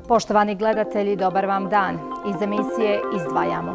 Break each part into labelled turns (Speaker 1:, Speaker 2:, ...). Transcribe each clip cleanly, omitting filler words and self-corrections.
Speaker 1: Poštovani gledatelji, dobar vam dan. Iz emisije izdvajamo.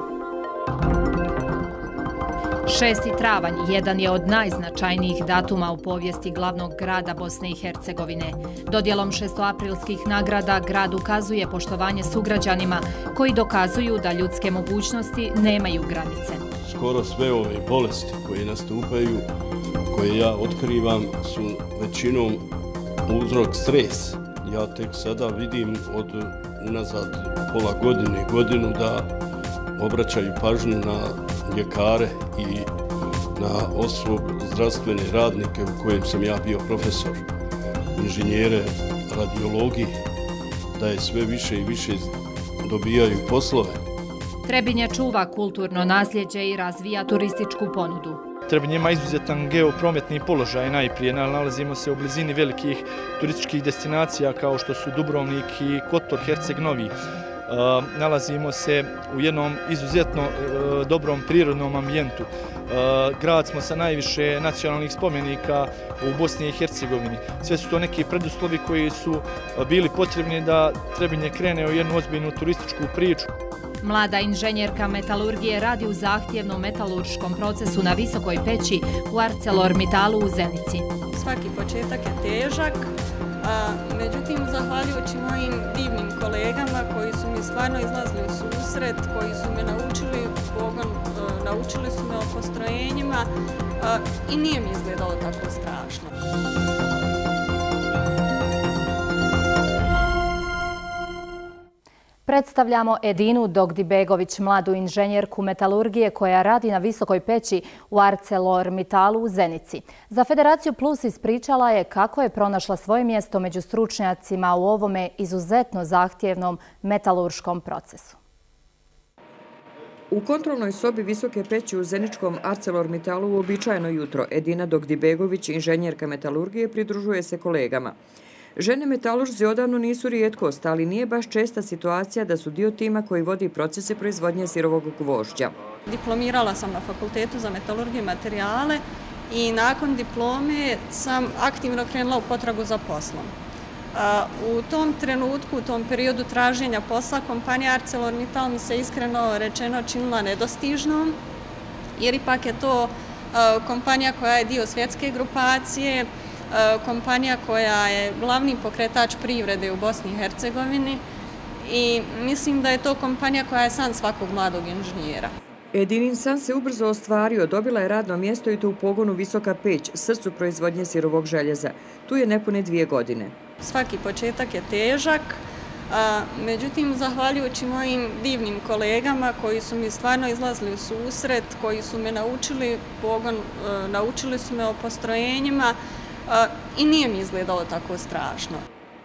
Speaker 1: 6. travanj jedan je od najznačajnijih datuma u povijesti glavnog grada Bosne i Hercegovine. Dodjelom 6-aprilskih nagrada grad ukazuje poštovanje sugrađanima koji dokazuju da ljudske mogućnosti nemaju granice.
Speaker 2: Skoro sve ove bolesti koje nastupaju, koje ja otkrivam, su većinom uzrok stres. Ja tek sada vidim od unazad pola godine, godinu da obraćaju pažnju na ljekare i na osobu, zdravstvene radnike u kojem sam ja bio profesor, inženjere radiologije, da je sve više i više dobijaju poslove.
Speaker 1: Trebinje čuva kulturno nasljeđe i razvija turističku ponudu.
Speaker 3: Trebinje ima izuzetan geoprometni položaj najprije. Nalazimo se u blizini velikih turističkih destinacija kao što su Dubrovnik i Kotor, Herceg Novi. Nalazimo se u jednom izuzetno dobrom prirodnom ambijentu. Grad smo sa najviše nacionalnih spomenika u Bosni i Hercegovini. Sve su to neki preduslovi koji su bili potrebni da Trebinje krene u jednu ozbiljnu turističku priču.
Speaker 1: Mlada inženjerka metalurgije radi u zahtjevnom metalurškom procesu na Visokoj peći u ArcelorMittalu u Zenici.
Speaker 4: Svaki početak je težak, međutim, zahvaljujući mojim divnim kolegama koji su mi stvarno izlazili u susret, koji su me naučili pogon, naučili su me o postrojenjima i nije mi izgledalo tako strašno.
Speaker 1: Predstavljamo Edinu Dogdibegović, mladu inženjerku metalurgije koja radi na Visokoj peći u ArcelorMittalu u Zenici. Za Federaciju Plus ispričala je kako je pronašla svoje mjesto među stručnjacima u ovome izuzetno zahtjevnom metalurškom procesu.
Speaker 5: U kontrolnoj sobi Visoke peći u zeničkom ArcelorMittalu u uobičajeno jutro Edina Dogdibegović, inženjerka metalurgije, pridružuje se kolegama. Žene metalurzi odavno nisu rijetkost, ali nije baš česta situacija da su dio tima koji vodi procese proizvodnje sirovog gvožđa.
Speaker 4: Diplomirala sam na Fakultetu za metalurgiju i materijale i nakon diplome sam aktivno krenula u potragu za poslom. U tom trenutku, u tom periodu traženja posla, kompanija ArcelorMittal mi se iskreno rečeno činila nedostižnom, jer ipak je to kompanija koja je dio svjetske grupacije, kompanija koja je glavni pokretač privrede u Bosni i Hercegovini i mislim da je to kompanija koja je san svakog mladog inženjera.
Speaker 5: Edinin san se ubrzo ostvario, dobila je radno mjesto i to u pogonu Visoka peć, srcu proizvodnje sirovog željeza. Tu je nepune 2 godine.
Speaker 4: Svaki početak je težak, međutim, zahvaljujući mojim divnim kolegama koji su mi stvarno izlazili u susret, koji su me naučili pogon, naučili su me o postrojenjima, i nije mi izgledalo tako strašno.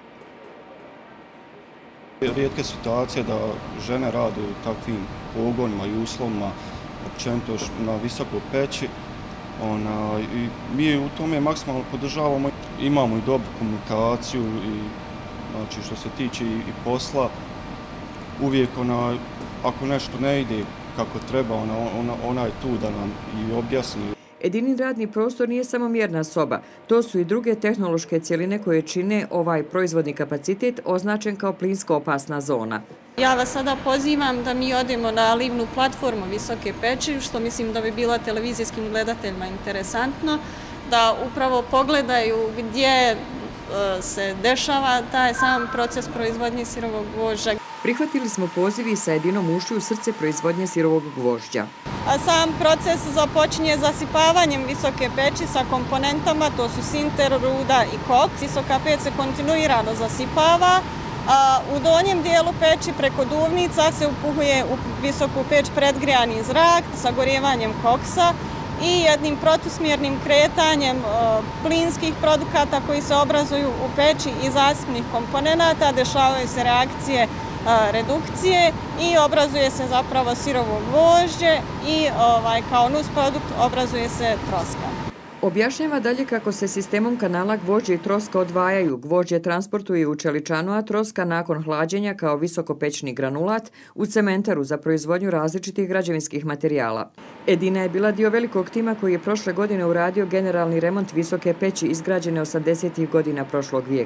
Speaker 6: Rijetke situacije da žene rade u takvim pogonima i uslovima, općenito na Visokoj peći. I mi u tome maksimalno podržavamo. Imamo i dobru komunikaciju i znači, što se tiče i posla. Uvijek ako nešto ne ide kako treba, ona je tu da nam i objasni.
Speaker 5: Edinin radni prostor nije samo mjerna soba, to su i druge tehnološke cjeline koje čine ovaj proizvodni kapacitet označen kao plinsko opasna zona.
Speaker 4: Ja vas sada pozivam da mi odemo na livnu platformu Visoke peći, što mislim da bi bilo televizijskim gledateljima interesantno, da upravo pogledaju gdje se dešava taj sam proces proizvodnje sirovog gvožđa.
Speaker 5: Prihvatili smo poziv i sa Edinom ušli u srce proizvodnje sirovog gvožđa.
Speaker 4: A sam proces započinje zasipavanjem Visoke peći sa komponentama, to su sinter, ruda i koks. Visoka peć se kontinuirano zasipava, a u donjem dijelu peći preko duvnica se upuhuje u Visoku peć predgrijani zrak sa gorjevanjem koksa i jednim protusmjernim kretanjem plinskih produkata koji se obrazuju u peći i zasipnih komponenata, dešavaju se reakcije redukcije i obrazuje se zapravo sirovo gvožđe i kao nusprodukt obrazuje se troska.
Speaker 5: Objašnjava dalje kako se sistemom kanala gvožđe i troska odvajaju. Gvožđe transportuje u čeličanu, a troska nakon hlađenja kao visokopečni granulat u cementaru za proizvodnju različitih građevinskih materijala. Edina je bila dio velikog tima koji je prošle godine uradio generalni remont Visoke peći izgrađene 80. godina prošlog vijeka.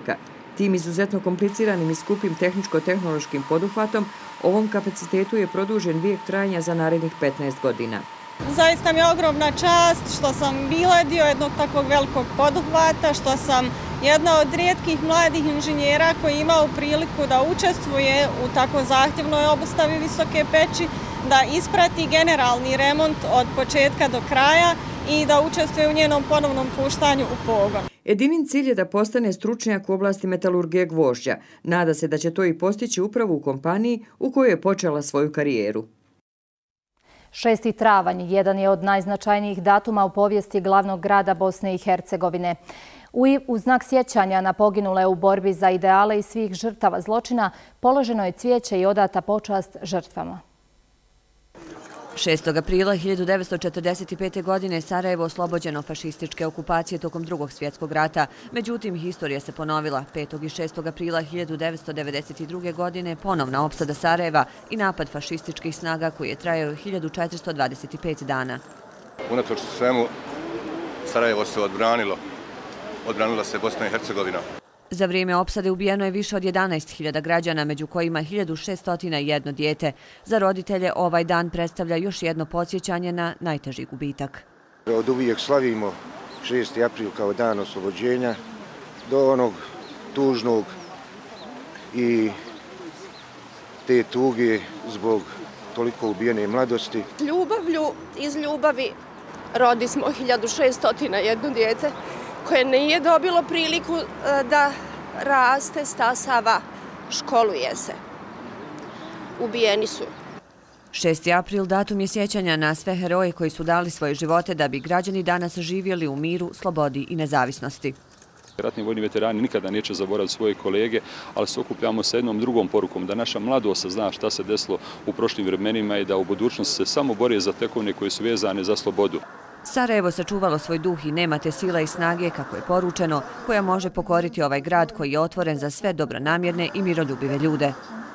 Speaker 5: Tim izuzetno kompliciranim i skupim tehničko-tehnološkim poduhvatom ovom kapacitetu je produžen vijek trajanja za narednih 15 godina.
Speaker 4: Zaista mi je ogromna čast što sam bila dio jednog takvog velikog poduhvata, što sam jedna od rijetkih mladih inženjera koji je imao priliku da učestvuje u tako zahtjevnoj obustavi Visoke Peći, da isprati generalni remont od početka do kraja i da učestvuje u njenom ponovnom puštanju u pogon.
Speaker 5: Edinin cilj je da postane stručnjak u oblasti metalurgije gvožđa. Nada se da će to i postići upravo u kompaniji u kojoj je počela svoju karijeru.
Speaker 1: 6. travanj jedan je od najznačajnijih datuma u povijesti glavnog grada Bosne i Hercegovine. U znak sjećanja na poginule u borbi za ideale i svih žrtava zločina položeno je cvijeće i odata počast žrtvama.
Speaker 7: 6. aprila 1945. godine Sarajevo oslobođeno fašističke okupacije tokom Drugog svjetskog rata. Međutim, historija se ponovila. 5. i 6. aprila 1992. godine ponovna opsada Sarajeva i napad fašističkih snaga koji je trajao 1425 dana.
Speaker 8: Unatoč svemu, Sarajevo se odbranilo. Odbranila se Bosna i Hercegovina.
Speaker 7: Za vrijeme opsade ubijeno je više od 11.000 građana, među kojima 1601 dijete. Za roditelje ovaj dan predstavlja još jedno podsjećanje na najteži gubitak.
Speaker 9: Od uvijek slavimo 6. april kao dan oslobođenja do onog tužnog i te tuge zbog toliko ubijene mladosti.
Speaker 10: Ljubavlju iz ljubavi rodi smo 1601 dijete koje nije dobilo priliku da raste, stasava, školuje se. Ubijeni su.
Speaker 7: 6. april datum je sjećanja na sve heroje koji su dali svoje živote da bi građani danas živjeli u miru, slobodi i nezavisnosti.
Speaker 11: Ratni vojni veterani nikada neće zaboraviti svoje kolege, ali se okupljamo sa jednom drugom porukom, da naša mladost zna šta se desilo u prošlim vremenima i da u budućnosti se samo bore za tekovine koje su vezane za slobodu.
Speaker 7: Sarajevo sačuvalo svoj duh i nema te sila i snage, kako je poručeno, koja može pokoriti ovaj grad koji je otvoren za sve dobronamjerne i miroljubive ljude.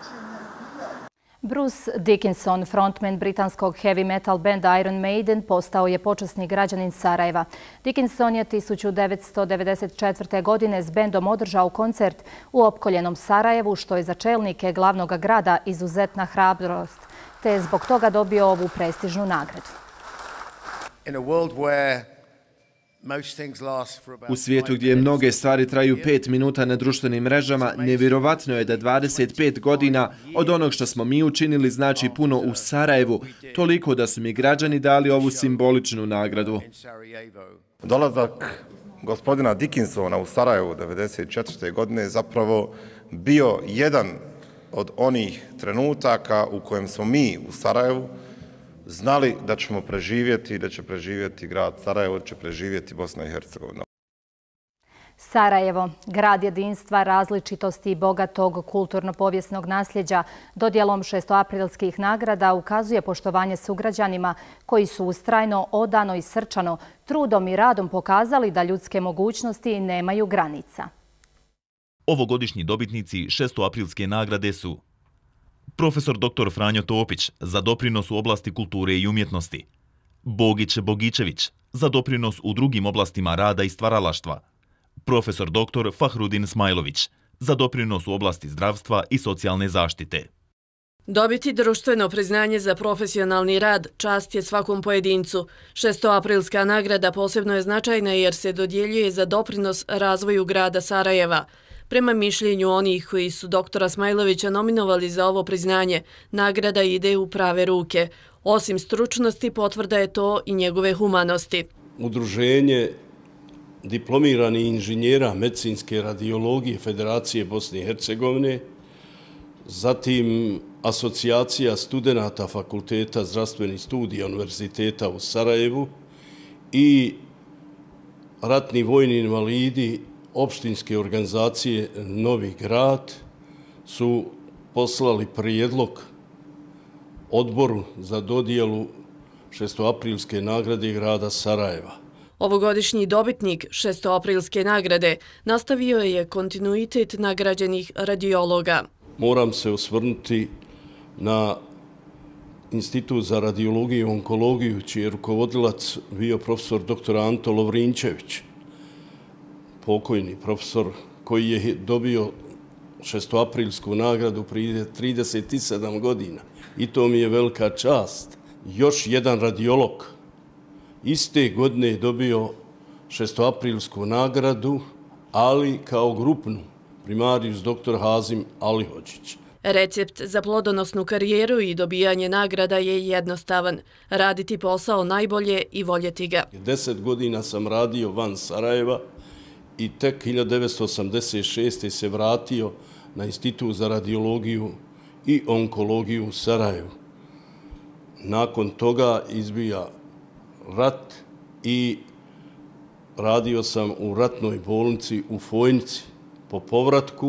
Speaker 1: Bruce Dickinson, frontman britanskog heavy metal benda Iron Maiden, postao je počasni građanin Sarajeva. Dickinson je 1994. godine s bendom održao koncert u opkoljenom Sarajevu, što je za čelnike glavnog grada izuzetna hrabrost, te je zbog toga dobio ovu prestižnu nagradu.
Speaker 12: U svijetu gdje mnoge stvari traju 5 minuta na društvenim mrežama, nevjerovatno je da 25 godina od onog što smo mi učinili znači puno u Sarajevu, toliko da su mi građani dali ovu simboličnu nagradu.
Speaker 13: Dolazak gospodina Dickinsona u Sarajevu 1994. godine je zapravo bio jedan od onih trenutaka u kojem smo mi u Sarajevu znali da ćemo preživjeti, da će preživjeti grad Sarajevo, da će preživjeti Bosna i Hercegovina.
Speaker 1: Sarajevo, grad jedinstva, različitosti i bogatog kulturno-povijesnog nasljeđa, dodjelom 6. nagrada ukazuje poštovanje sugrađanima koji su ustrajno, odano i srčano, trudom i radom pokazali da ljudske mogućnosti nemaju granica.
Speaker 14: Ovogodišnji dobitnici 6. nagrade su profesor dr. Franjo Topić za doprinos u oblasti kulture i umjetnosti, Bogić Bogičević za doprinos u drugim oblastima rada i stvaralaštva, profesor dr. Fahrudin Smajlović za doprinos u oblasti zdravstva i socijalne zaštite.
Speaker 15: Dobiti društveno priznanje za profesionalni rad čast je svakom pojedincu. 6. nagrada posebno je značajna jer se dodjeljuje za doprinos razvoju grada Sarajeva. Prema mišljenju onih koji su doktora Smajlovića nominovali za ovo priznanje, nagrada ide u prave ruke. Osim stručnosti, potvrda je to i njegove humanosti.
Speaker 2: Udruženje diplomiranih inženjera medicinske radiologije Federacije Bosne i Hercegovine, zatim Asocijacija studenata Fakulteta zdravstvenih studija Univerziteta u Sarajevu i ratni vojni invalidi opštinske organizacije Novi grad su poslali prijedlog odboru za dodjelu 6. nagrade grada Sarajeva.
Speaker 15: Ovogodišnji dobitnik 6. nagrade nastavio je kontinuitet nagrađenih radiologa.
Speaker 2: Moram se osvrnuti na Institut za radiologiju i onkologiju, čiji je rukovodilac bio profesor dr. Anto Lovrinčević, pokojni profesor koji je dobio 6. aprilsku nagradu prije 37 godina. I to mi je velika čast. Još jedan radiolog iste godine je dobio 6. aprilsku nagradu, ali kao grupnu, primarijus dr. Hazim Alihođić.
Speaker 15: Recept za plodonosnu karijeru i dobijanje nagrada je jednostavan. Raditi posao najbolje i voljeti ga.
Speaker 2: 10 godina sam radio van Sarajeva i tek 1986. se vratio na Institut za radiologiju i onkologiju u Sarajevu. Nakon toga izbija rat i radio sam u ratnoj bolnici u Fojnici. Po povratku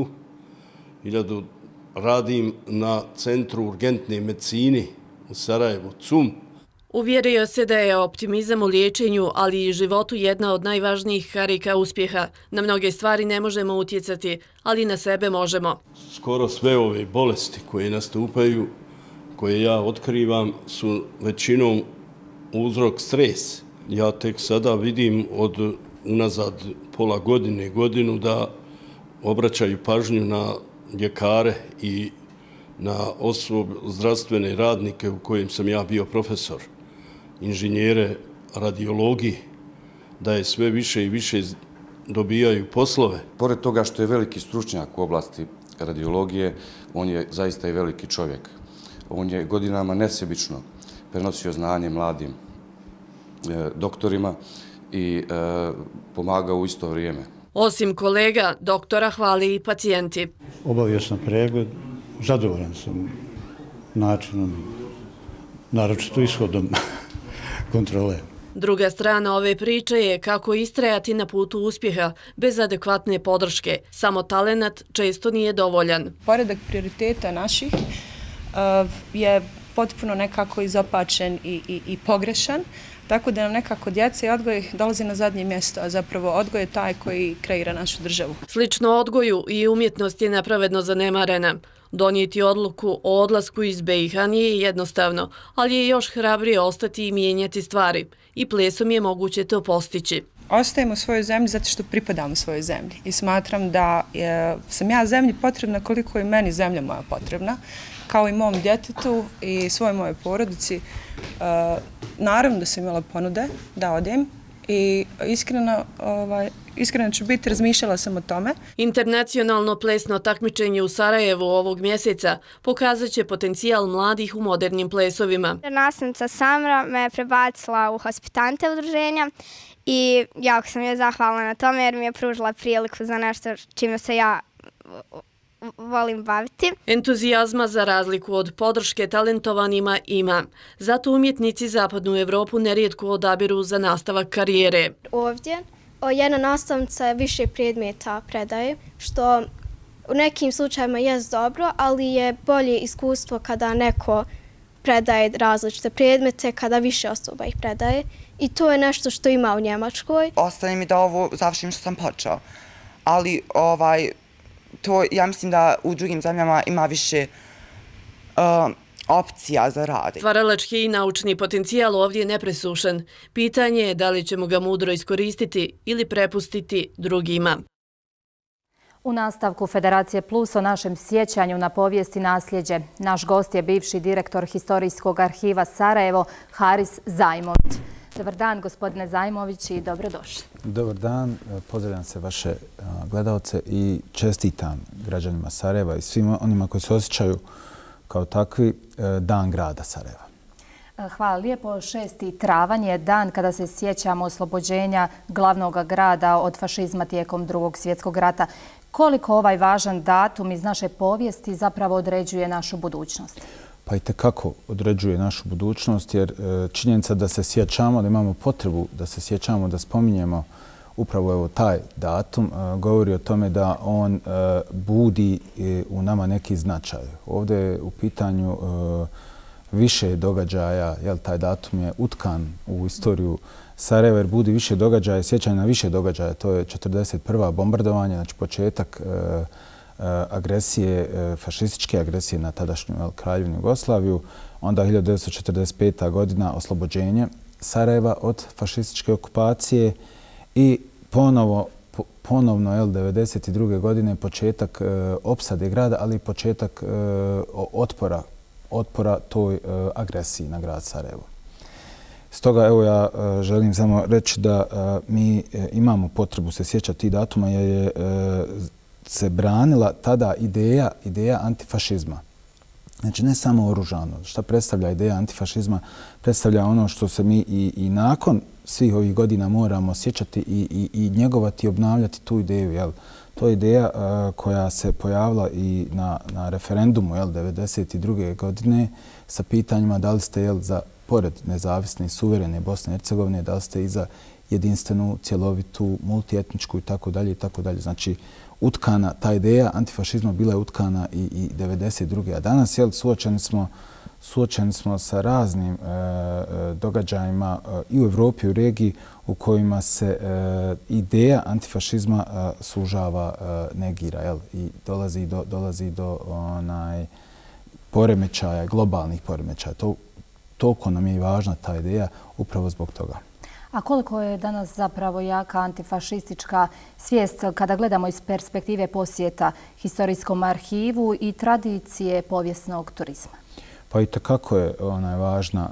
Speaker 2: radim na Centru urgentne medicine u Sarajevu, CUM.
Speaker 15: Uvjerio se da je optimizam u liječenju, ali i životu jedna od najvažnijih karika uspjeha. Na mnoge stvari ne možemo utjecati, ali na sebe možemo.
Speaker 2: Skoro sve ove bolesti koje nastupaju, koje ja otkrivam, su većinom uzrok stres. Ja tek sada vidim od unazad pola godine, godinu da obraćaju pažnju na ljekare i na zdravstvene radnike u kojem sam ja bio profesor, inženjere radiologije, da je sve više i više dobijaju poslove.
Speaker 16: Pored toga što je veliki stručnjak u oblasti radiologije, on je zaista i veliki čovjek. On je godinama nesebično prenosio znanje mladim doktorima i pomagao u isto vrijeme.
Speaker 15: Osim kolega, doktora hvali i pacijenti.
Speaker 17: Obavio sam pregled, zadovoljan sam načinom, naročito ishodom kontrole.
Speaker 15: Druga strana ove priče je kako istrajati na putu uspjeha bez adekvatne podrške. Samo talenat često nije dovoljan.
Speaker 18: Poredak prioriteta naših je potpuno nekako izopačen i pogrešan, tako da nam nekako djeca i odgoj dolazi na zadnje mjesto, a zapravo odgoj je taj koji kreira našu državu.
Speaker 15: Slično odgoju i umjetnost je nepravedno zanemarena. Donijeti odluku o odlasku iz BiH nije jednostavno, ali je još hrabrije ostati i mijenjati stvari. I plesom je moguće to postići.
Speaker 18: Ostajemo u svojoj zemlji zato što pripadamo svojoj zemlji i smatram da sam ja zemlji potrebna koliko je meni zemlja moja potrebna, kao i mom djetetu i svojoj mojoj porodici. Naravno da sam imala ponude da odem i iskreno ću biti, razmišljala sam o tome.
Speaker 15: Internacionalno plesno takmičenje u Sarajevu ovog mjeseca pokazat će potencijal mladih u modernim plesovima.
Speaker 19: Nastavnica Samra me prebacila u hospitante udruženja i jako sam joj zahvalna na tome jer mi je pružila priliku za nešto čime se ja volim baviti.
Speaker 15: Entuzijazma za razliku od podrške talentovanima ima. Zato umjetnici Zapadnu Evropu nerijetko odabiru za nastavak karijere.
Speaker 19: Ovdje jedna nastavnica više predmeta predaje, što u nekim slučajima je dobro, ali je bolje iskustvo kada neko predaje različite predmete, kada više osoba ih predaje. I to je nešto što ima u Njemačkoj.
Speaker 20: Ostane mi da ovo završim što sam počeo, ali to ja mislim da u drugim zemljama ima više opcija za rad.
Speaker 15: Stvaralački i naučni potencijal ovdje je nepresušen. Pitanje je da li ćemo ga mudro iskoristiti ili prepustiti drugima.
Speaker 1: U nastavku Federacije Plus o našem sjećanju na povijest i nasljeđe. Naš gost je bivši direktor Historijskog arhiva Sarajevo, Haris Zajmović. Dobar dan, gospodine Zajmović, i dobrodošli.
Speaker 21: Dobar dan, pozdravljam se vaše gledalce i čestitam građanima Sarajeva i svima onima koji se osjećaju kao takvi Dan grada Sarajeva.
Speaker 1: Hvala lijepo. 6. travanj je dan kada se sjećamo oslobođenja glavnog grada od fašizma tijekom Drugog svjetskog rata. Koliko ovaj važan datum iz naše povijesti zapravo određuje našu budućnost?
Speaker 21: Pa i tekako određuje našu budućnost, jer činjenica da se sjećamo, da imamo potrebu da se sjećamo, da spominjemo upravo taj datum, govori o tome da on budi u nama neki značaj. Ovdje je u pitanju više događaja, jer taj datum je utkan u istoriju Sarajeva, jer budi više događaja, sjećanje na više događaja. To je 41. bombardovanje, znači početak agresije, fašističke agresije na tadašnju Kraljevinu Jugoslaviju, onda 1945. godina oslobođenje Sarajeva od fašističke okupacije i ponovo ponovno 1992. godine početak opsade grada, ali i početak otpora toj agresiji na grad Sarajevo. Stoga evo ja želim samo reći da mi imamo potrebu se sjećati tih datuma jer je se branila tada ideja antifašizma. Znači ne samo oružano. Šta predstavlja ideja antifašizma? Predstavlja ono što se mi i nakon svih ovih godina moramo sjećati i njegovati i obnavljati tu ideju. To je ideja koja se pojavila i na referendumu 1992. godine sa pitanjima da li ste pored nezavisne i suverene Bosne i Hercegovine, da li ste i za jedinstvenu, cjelovitu, multietničku i tako dalje. Znači, utkana, ta ideja antifašizma bila je utkana i 1992. A danas suočeni smo sa raznim događajima i u Evropi i u regiji u kojima se ideja antifašizma sužava, negira i dolazi do poremećaja, globalnih poremećaja. Toliko nam je i važna ta ideja upravo zbog toga.
Speaker 1: A koliko je danas zapravo jaka antifašistička svijest kada gledamo iz perspektive posjeta historijskom arhivu i tradicije povijesnog turizma?
Speaker 21: Pa i takako je važna.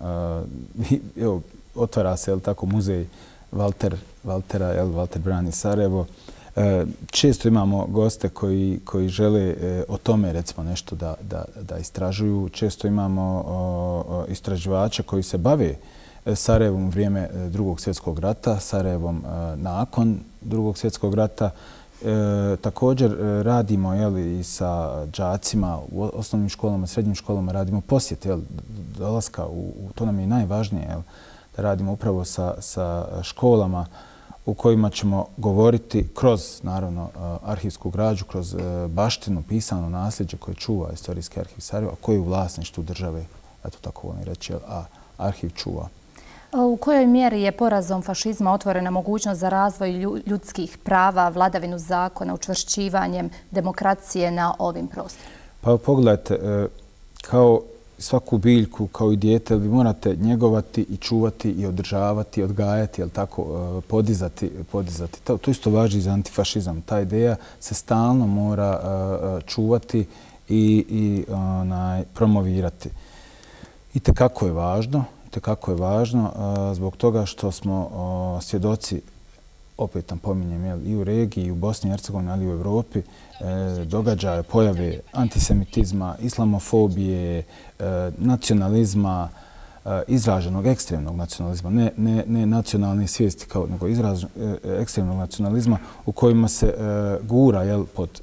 Speaker 21: Otvara se tako muzej Valtera, Valter Brani Sarajevo. Često imamo goste koji žele o tome recimo nešto da istražuju. Često imamo istraživače koji se bave Sarajevom u vrijeme Drugog svjetskog rata, Sarajevom nakon Drugog svjetskog rata. Također radimo i sa đacima u osnovnim školama, srednjim školama, radimo posjet dolaska. To nam je najvažnije, da radimo upravo sa školama u kojima ćemo govoriti kroz, naravno, arhivsku građu, kroz baštinu, pisano nasljeđe koje čuva Istorijski arhiv Sarajeva, a koji je u vlasništvu države, eto tako volim reći, a arhiv čuva.
Speaker 1: U kojoj mjeri je porazom fašizma otvorena mogućnost za razvoj ljudskih prava, vladavinu zakona, učvršćivanjem demokracije na ovim prostorima?
Speaker 21: Pa pogledajte, kao svaku biljku, kao i dijete, vi morate njegovati i čuvati i održavati, odgajati, podizati. To isto važi za antifašizam. Ta ideja se stalno mora čuvati i promovirati. I tekako je važno zbog toga što smo svjedoci, opet napominjem, i u regiji, i u Bosni i Hercegovini, ali i u Evropi, događaje, pojave antisemitizma, islamofobije, nacionalizma, izraženog ekstremnog nacionalizma, ne nacionalne svijesti, nego ekstremnog nacionalizma u kojima se gura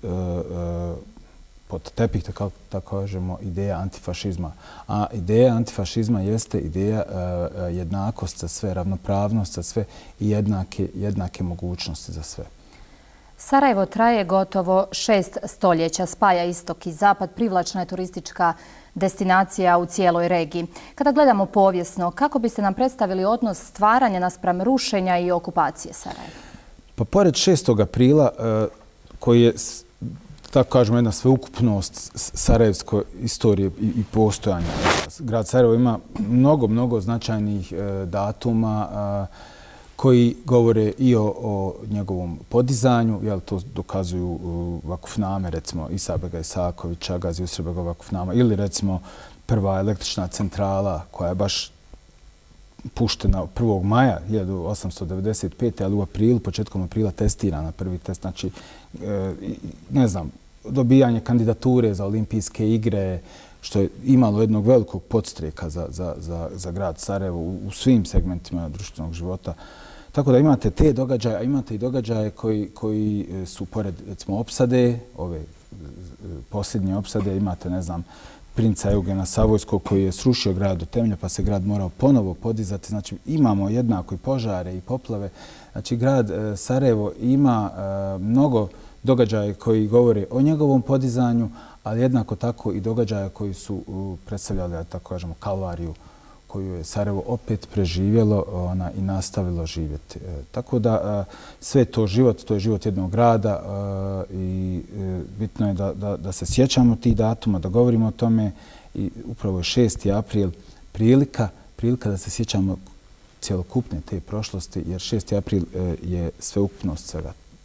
Speaker 21: pod tepih, tako kažemo, ideja antifašizma. A ideja antifašizma jeste ideja jednakost za sve, ravnopravnost za sve i jednake mogućnosti za sve.
Speaker 1: Sarajevo traje gotovo 6 stoljeća, spaja istok i zapad, privlačna je turistička destinacija u cijeloj regiji. Kada gledamo povijesno, kako biste nam predstavili odnos stvaranja naspram rušenja i okupacije Sarajeva?
Speaker 21: Pa pored 6. aprila, koji je, tako kažemo, jedna sveukupnost sarajevske istorije i postojanja. Grad Sarajevo ima mnogo značajnih datuma koji govore i o njegovom podizanju. To dokazuju vakufname, recimo Isabega Isakovića, Gazi Usrebega vakufnama, ili recimo prva električna centrala koja je baš puštena 1. maja 1895. ali u aprilu, početkom aprila testirana prvi test. Znači, ne znam, dobijanje kandidature za olimpijske igre, što je imalo jednog velikog podstreka za grad Sarajevo u svim segmentima društvenog života. Tako da imate te događaje, a imate i događaje koji su pored, recimo, opsade, ove posljednje opsade, imate, ne znam, princa Eugena Savojskog koji je srušio grad do temelja, pa se grad morao ponovo podizati. Znači, imamo jednako i požare i poplave. Znači, grad Sarajevo ima mnogo događaje koji govore o njegovom podizanju, ali jednako tako i događaja koji su predstavljali, tako kažemo, kalvariju koju je Sarajevo opet preživjelo i nastavilo živjeti. Tako da sve to je život jednog grada i bitno je da se sjećamo tih datuma, da govorimo o tome i upravo je 6. april prilika da se sjećamo cjelokupne te prošlosti, jer 6. april je sveukupnost svega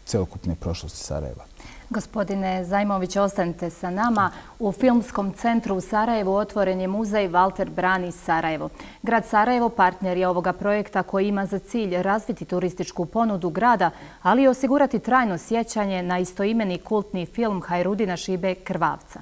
Speaker 21: celokupne prošlosti Sarajeva.
Speaker 1: Gospodine Zajmović, ostanite sa nama. U Filmskom centru u Sarajevu otvoren je muzej Valter brani Sarajevo. Grad Sarajevo partner je ovoga projekta koji ima za cilj razviti turističku ponudu grada, ali i osigurati trajno sjećanje na istoimeni kultni film Hajrudina Šibe Krvavca.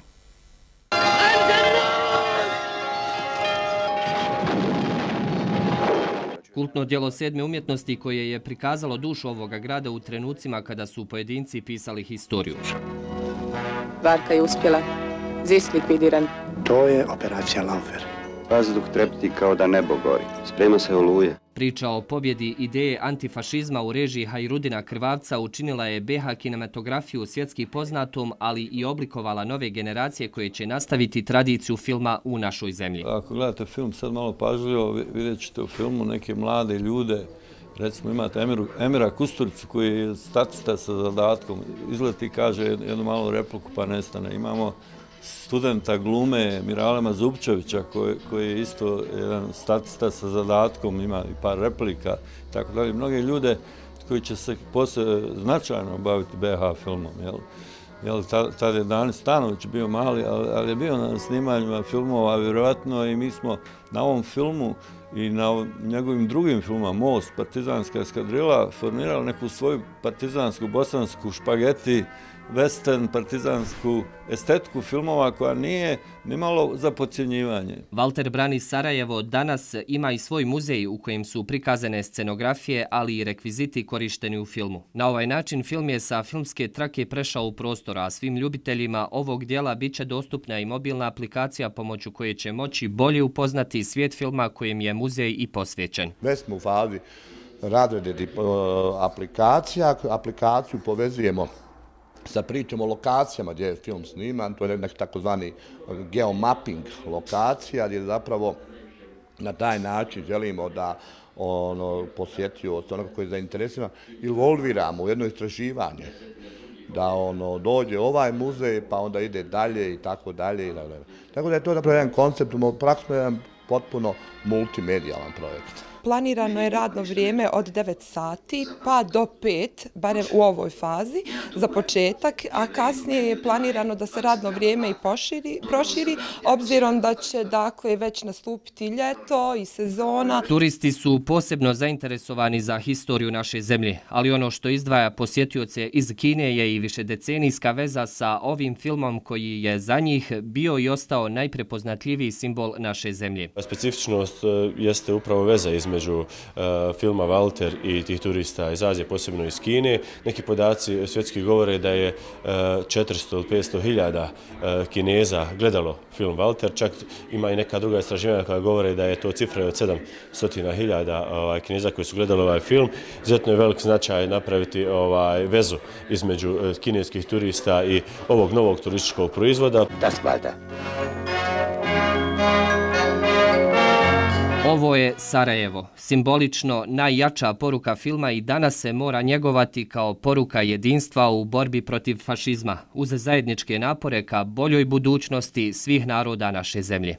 Speaker 3: Kultno djelo 7. umjetnosti koje je prikazalo dušu ovoga grada u trenucima kada su pojedinci pisali historiju.
Speaker 22: Varka je uspjela. Zisk likvidiran.
Speaker 23: To je operacija Laufer. Vazduh trepti kao da nebo gori. Sprema se oluje.
Speaker 3: Priča o pobjedi ideje antifašizma u režiji Hajrudina Krvavca učinila je BiH kinematografiju svjetski poznatom, ali i oblikovala nove generacije koje će nastaviti tradiciju filma u našoj zemlji.
Speaker 24: Ako gledate film sad malo pažljivo, vidjet ćete u filmu neke mlade ljude. Recimo imate Emira Kusturicu koji je statista sa zadatkom. Izleti i kaže jednu malu repliku pa nestane. Imamo studenta glume Miralema Zupčevića koji je isto jedan statista sa zadatkom, ima i par replika i tako dalje. Mnoge ljude koji će se posle značajno baviti BiH filmom. Tad je Danis Stanović bio mali, ali je bio na snimanjima filmova vjerojatno i mi smo na ovom filmu i na njegovim drugim filmama, Most, Partizanska eskadrila, formirali neku svoju partizansku, bosansku špageti, western, partizansku estetiku filmova koja nije nimalo za podcjenjivanje.
Speaker 3: Valter brani Sarajevo danas ima i svoj muzej u kojem su prikazane scenografije, ali i rekviziti korišteni u filmu. Na ovaj način film je sa filmske trake prešao u prostor, a svim ljubiteljima ovog dijela bit će dostupna i mobilna aplikacija pomoću koje će moći bolje upoznati svijet filma kojem je muzej i posvećen.
Speaker 25: Već smo u fazi razrede aplikaciju povezujemo sa pričom o lokacijama gdje je film sniman, to je neki takozvani geomapping lokacija, gdje zapravo na taj način želimo da posjetioc, onoga koji je zainteresiran, involviramo u jedno istraživanje, da dođe ovaj muzej pa onda ide dalje i tako dalje. Tako da je to napravo jedan koncept, praktično jedan potpuno multimedijalan projekt.
Speaker 18: Planirano je radno vrijeme od 9 sati pa do 5, barem u ovoj fazi, za početak, a kasnije je planirano da se radno vrijeme i proširi, obzirom da će već nastupiti ljeto i sezona.
Speaker 3: Turisti su posebno zainteresovani za historiju naše zemlje, ali ono što izdvaja posjetioce iz Kine je i višedecenijska veza sa ovim filmom koji je za njih bio i ostao najprepoznatljiviji simbol naše zemlje.
Speaker 26: Specifičnost jeste upravo veza između filma Valter i tih turista iz Azije, posebno iz Kine. Neki podaci svjetski govore da je 400 ili 500 hiljada Kineza gledalo film Valter, čak ima i neka druga istraživanja koja govore da je to cifra od 700 hiljada Kineza koji su gledali ovaj film. Izuzetno je velik značaj napraviti vezu između kineskih turista i ovog novog turističkog proizvoda.
Speaker 3: Ovo je Sarajevo, simbolično najjača poruka filma i danas se mora njegovati kao poruka jedinstva u borbi protiv fašizma, uz zajedničke napore ka boljoj budućnosti svih naroda naše zemlje.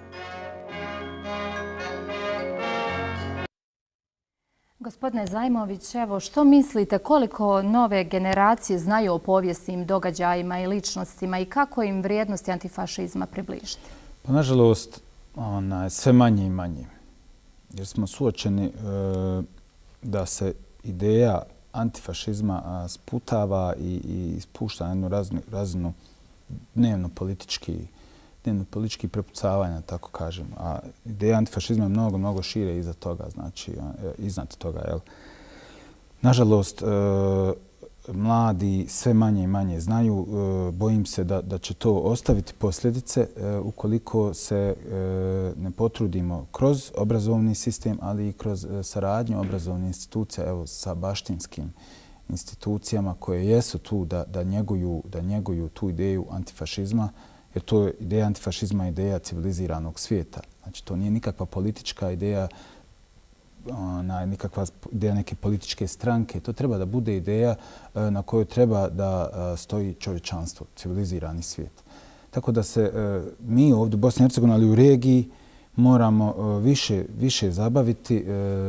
Speaker 1: Gospodine Zajmović, evo što mislite koliko nove generacije znaju o povijesnim događajima i ličnostima i kako im vrijednosti antifašizma približiti?
Speaker 21: Pa nažalost, sve manje i manje. Jer smo suočeni da se ideja antifašizma sputava i spušta na jednu razinu dnevno politički prepucavanja, tako kažem. A ideja antifašizma je mnogo šire iza toga, znači iznad toga. Nažalost, mladi sve manje i manje znaju. Bojim se da će to ostaviti posljedice ukoliko se ne potrudimo kroz obrazovni sistem, ali i kroz saradnju obrazovnih institucija, evo sa baštinskim institucijama koje jesu tu da njeguju tu ideju antifašizma, jer to je ideja antifašizma, ideja civiliziranog svijeta. Znači to nije nikakva politička ideja, nikakva ideja neke političke stranke. To treba da bude ideja na kojoj treba da stoji čovječanstvo, civilizirani svijet. Tako da se mi ovdje u Bosni i Hercegovini, ali u regiji, moramo više zabaviti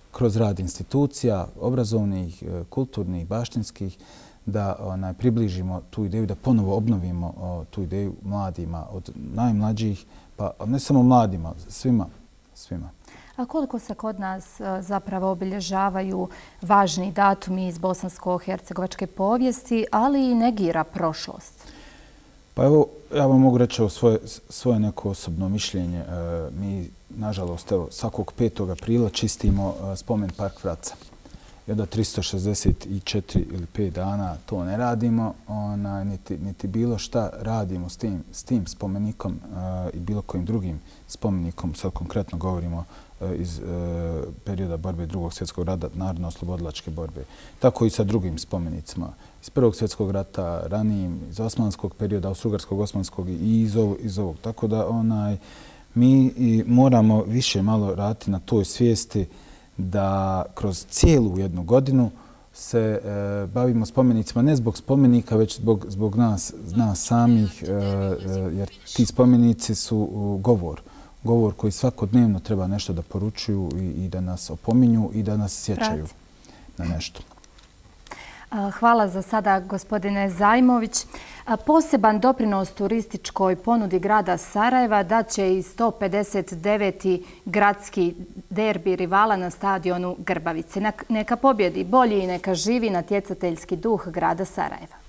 Speaker 21: kroz rad institucija, obrazovnih, kulturnih, baštinskih, da približimo tu ideju, da ponovo obnovimo tu ideju mladima, od najmlađih, pa ne samo mladima, svima.
Speaker 1: A koliko se kod nas zapravo obilježavaju važni datumi iz bosansko-hercegovačke povijesti, ali i negira prošlost?
Speaker 21: Pa evo, ja vam mogu reći svoje neko osobno mišljenje. Mi, nažalost, svakog 5. aprila čistimo spomen park Vraca. I onda 364 ili 5 dana to ne radimo, niti bilo šta radimo s tim spomenikom i bilo kojim drugim spomenikom. Sad konkretno govorimo iz perioda borbe Drugog svjetskog rata, narodno-oslobodilačke borbe. Tako i sa drugim spomenicima. Iz Prvog svjetskog rata, ranijim, iz osmanskog perioda, austrougarskog, osmanskog i iz ovog. Tako da mi moramo više malo raditi na toj svijesti da kroz cijelu jednu godinu se bavimo spomenicima, ne zbog spomenika, već zbog nas samih, jer ti spomenici su govor koji svakodnevno treba nešto da poručuju i da nas opominju i da nas sjećaju na nešto.
Speaker 1: Hvala za sada, gospodine Zajmović. Poseban doprinos turističkoj ponudi grada Sarajeva daće i 159. gradski derbi rivala na stadionu Grbavice. Neka pobjedi bolji i neka živi natjecateljski duh grada Sarajeva.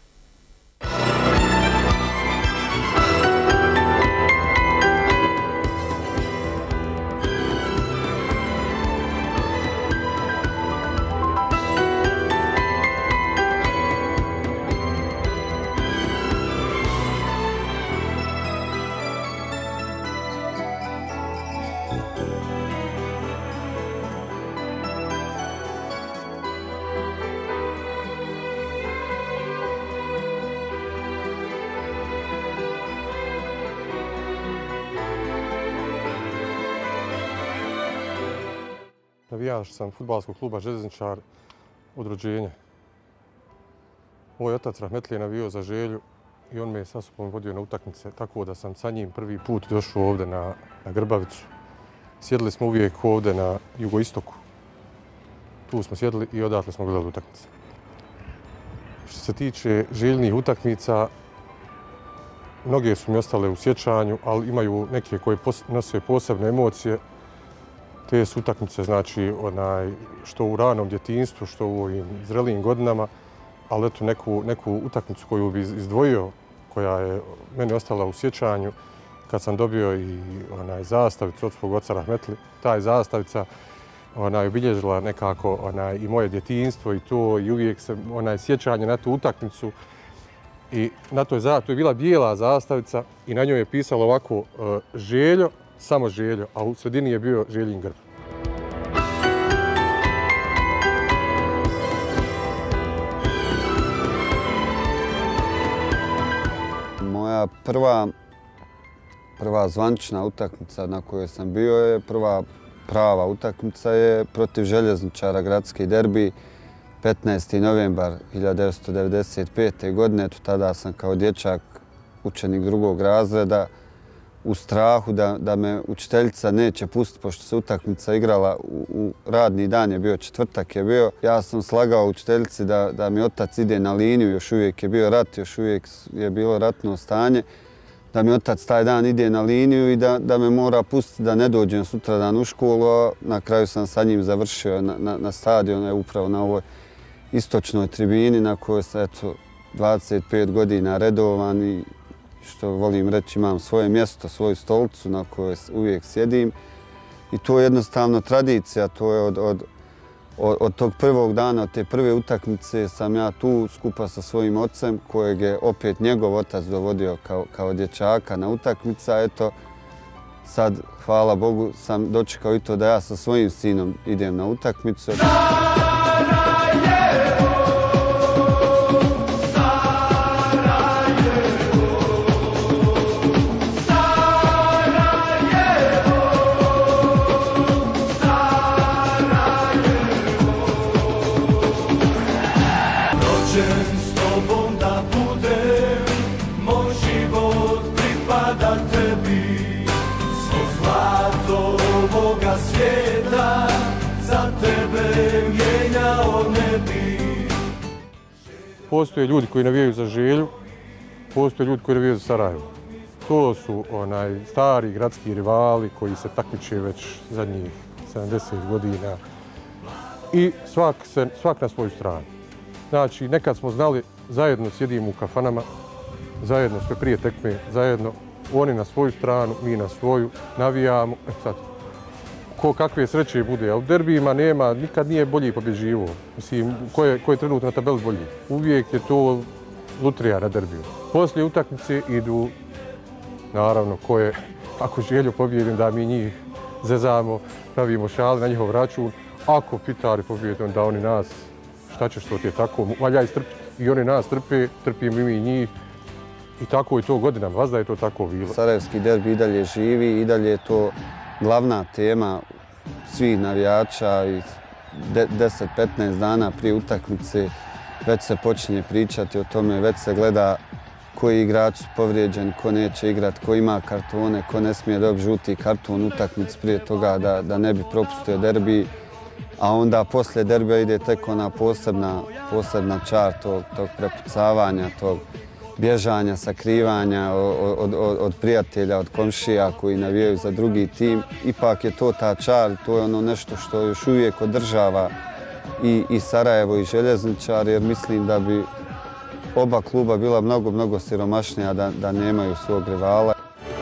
Speaker 4: Navijač sam fudbalskog kluba Željezničar od rođenja. Moj otac rahmetli je navio za Želju i on me sa sobom vodio na utakmice, tako da sam sa njim prvi put došao ovdje na Grbavicu. Sjedili smo uvijek ovdje na jugoistoku. Tu smo sjedili i odatle smo gledali utakmice. Što se tiče Željnih utakmica, mnoge su mi ostale u sjećanju, ali imaju neke koje nose posebne emocije. Te su utakmice, znači, što u ranom djetinjstvu, što u ovim zrelijim godinama, ali eto neku utakmicu koju bi izdvojio, koja je meni ostala u sjećanju, kad sam dobio i zastavicu od svog oca rahmetli. Ta zastavica obilježila nekako i moje djetinjstvo i to, i uvijek se sjećanje na tu utakmicu. I na toj to je bila bijela zastavica i na njoj je pisalo ovako Željo, samo Željo, a u sredini je bio Željin grb.
Speaker 5: Moja prva zvanična utakmica na kojoj sam bio je prva prava utakmica je protiv Željezničara, gradski derbi, 15. novembar 1995. godine. Tada sam kao dječak, učenik drugog razreda, u strahu da me učiteljica neće pustiti, pošto se utakmica igrala u radni dan, je bio četvrtak je bio. Ja sam slagao učiteljici da mi otac ide na liniju, još uvijek je bio rat, još uvijek je bilo ratno stanje, da mi otac taj dan ide na liniju i da me mora pustiti da ne dođem sutradan u školu, a na kraju sam sa njim završio na stadionu, upravo na ovoj istočnoj tribini na kojoj sam 25 godina redovan i što volim reći, imam svoje mjesto, svoju stolicu na kojoj uvijek sjedim. I to je jednostavno tradicija, to je od tog prvog dana, od te prve utakmice sam ja tu skupa sa svojim ocem, kojeg je opet njegov otac dovodio kao dječaka na utakmica. Eto, sad, hvala Bogu, sam dočekao i to da ja sa svojim sinom idem na utakmicu.
Speaker 6: Sveta za tebe
Speaker 4: postoje ljudi koji navijaju za Želju, postoje ljudi koji navijaju za Sarajevo. To su stari gradski rivali koji se takmiče već zadnjih 70 godina i svak na svoju stranu. Znači, nekad smo znali, zajedno sjedimo u kafanama, zajedno sve prije tekme, zajedno oni na svoju stranu, mi na svoju, navijamo. Sad, ko kakve sreće bude, a u derbijima nema, nikad nije bolji pobjeđivo. Mislim, ko je trenutno na tabeli bolji. Uvijek je to lutrija na derbiju. Poslije utakmice idu, naravno, ako Želju pobjedim, da mi njih zezamo, pravimo šale na njihov račun. Ako Pitari pobjede, onda oni nas, šta će što ti je tako, valja istrpiti. I oni nas trpe, trpimo i mi njih. I tako je to godinama, vazda je to tako bilo.
Speaker 5: Sarajevski derbi i dalje živi, i dalje je to glavna tema svih navijača i 10-15 dana prije utakmice već se počinje pričati o tome, već se gleda koji igrači su povrijeđeni, ko neće igrati, ko ima kartone, ko ne smije dobiti žuti karton utakmice prije toga da ne bi propustio derbi. A onda poslije derbija ide tek ona posebna čar tog prepucavanja, tog bježanja, sakrivanja od prijatelja, od komšija koji navijaju za drugi tim. Ipak je to ta čar, to je ono nešto što još uvijek održava i Sarajevo i Željezničar, jer mislim da bi oba kluba bila mnogo siromašnija da nemaju svog rivala.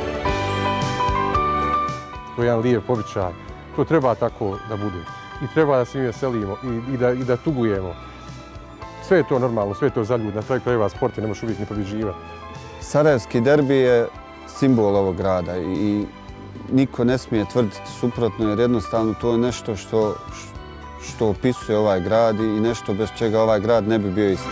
Speaker 4: To je jedan lijep običaj. To treba tako da bude. I treba da se mi veselimo i da tugujemo. Sve je to normalno, sve je to za ljudi. Na kraju krajeva sport ne možeš uvijek ni pobjeđivati.
Speaker 5: Sarajevski derbi je simbol ovog grada i niko ne smije tvrditi suprotno, jer jednostavno to je nešto što opisuje ovaj grad i nešto bez čega ovaj grad ne bi bio isti.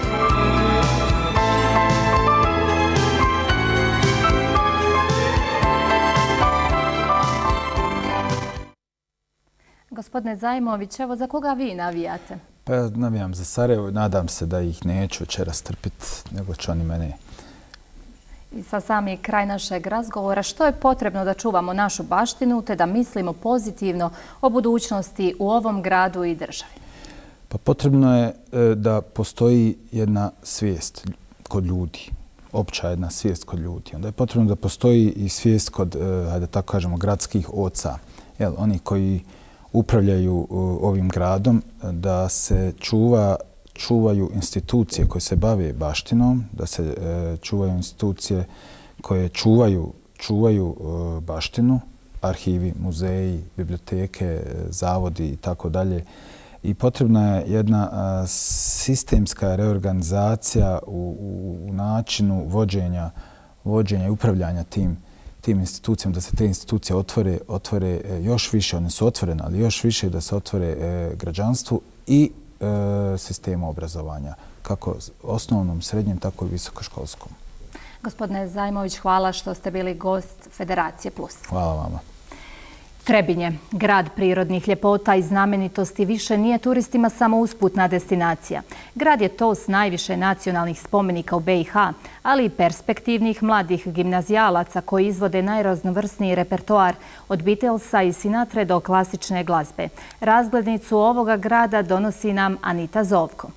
Speaker 1: Gospodine Zajmović, evo za koga vi navijate?
Speaker 21: Pa ja navijam za Sarajevo i nadam se da ih neću večeras trpiti, nego će oni mene.
Speaker 1: I sa sami kraj našeg razgovora, što je potrebno da čuvamo našu baštinu te da mislimo pozitivno o budućnosti u ovom gradu i državi?
Speaker 21: Pa potrebno je da postoji jedna svijest kod ljudi, opća jedna svijest kod ljudi. Onda je potrebno da postoji i svijest kod, hajde tako kažemo, gradskih oca. Oni koji upravljaju ovim gradom, da se čuvaju institucije koje se bave baštinom, da se čuvaju institucije koje čuvaju baštinu, arhivi, muzeji, biblioteke, zavodi i tako dalje. I potrebna je jedna sistemska reorganizacija u načinu vođenja i upravljanja tim institucijama, da se te institucije otvore još više, one su otvorene, ali još više da se otvore građanstvu i sistemu obrazovanja, kako osnovnom, srednjem, tako i visokoškolskom.
Speaker 1: Gospodine Zajmović, hvala što ste bili gost Federacije Plus.
Speaker 21: Hvala vama.
Speaker 1: Trebinje, grad prirodnih ljepota i znamenitosti, više nije turistima samo usputna destinacija. Grad je to s najviše nacionalnih spomenika u BiH, ali i perspektivnih mladih gimnazijalaca koji izvode najraznovrsniji repertoar od Beatlesa i Sinatre do klasične glazbe. Razglednicu ovoga grada donosi nam Anita Zovko.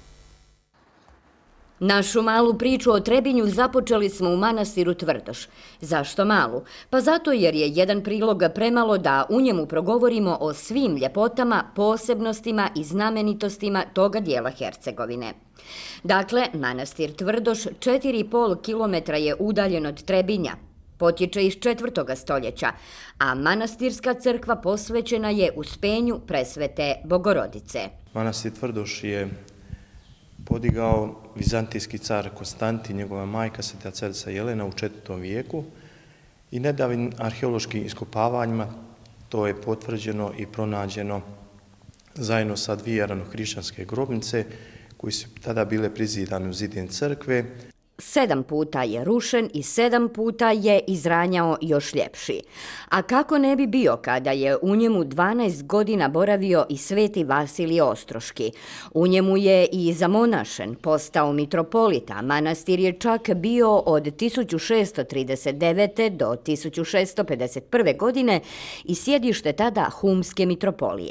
Speaker 6: Našu malu priču o Trebinju započeli smo u manastiru Tvrdoš. Zašto malu? Pa zato jer je jedan prilog premalo da u njemu progovorimo o svim ljepotama, posebnostima i znamenitostima toga dijela Hercegovine. Dakle, manastir Tvrdoš 4,5 kilometra je udaljen od Trebinja. Potječe iz 4. stoljeća, a manastirska crkva posvećena je Uspenju Presvete Bogorodice.
Speaker 7: Manastir Tvrdoš je podigao vizantijski car Konstantin, njegova majka sveta carica Jelena u 4. vijeku i nedavnim arheološkim iskopavanjima to je potvrđeno i pronađeno zajedno sa 2 ranohrišćanske grobnice koji su tada bile prizidane u zidin crkve.
Speaker 6: 7 puta je rušen i 7 puta je izranjao još ljepši. A kako ne bi bio kada je u njemu 12 godina boravio i sveti Vasilij Ostroški. U njemu je i zamonašen, postao mitropolita. Manastir je čak bio od 1639. do 1651. godine i sjedište tada Humske mitropolije.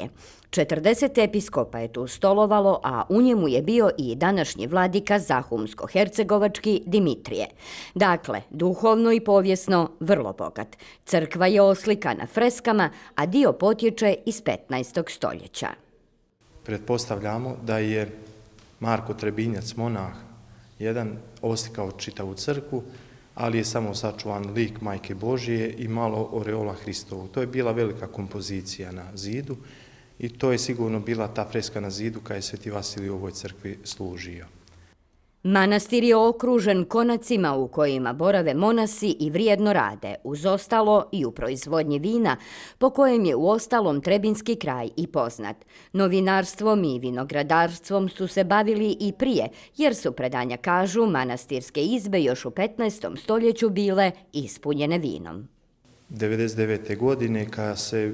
Speaker 6: 40 episkopa je tu stolovalo, a u njemu je bio i današnji vladika Zahumsko-hercegovački Dimitrije. Dakle, duhovno i povijesno vrlo bogat. Crkva je oslikana freskama, a dio potječe iz 15. stoljeća.
Speaker 7: Pretpostavljamo da je Marko Trebinjac, monah, jedan oslikao čitavu crkvu, ali je samo sačuvan lik Majke Božije i malo oreola Hristovu. To je bila velika kompozicija na zidu i to je sigurno bila ta freska na zidu kada je Sveti Vasilij u ovoj crkvi služio.
Speaker 6: Manastir je okružen konacima u kojima borave monasi i vrijedno rade, uz ostalo i u proizvodnji vina, po kojem je u ostalom Trebinski kraj i poznat. Novinarstvom i vinogradarstvom su se bavili i prije, jer su, predanja kažu, manastirske izbe još u 15. stoljeću bile ispunjene vinom.
Speaker 7: 1999. godine, kada se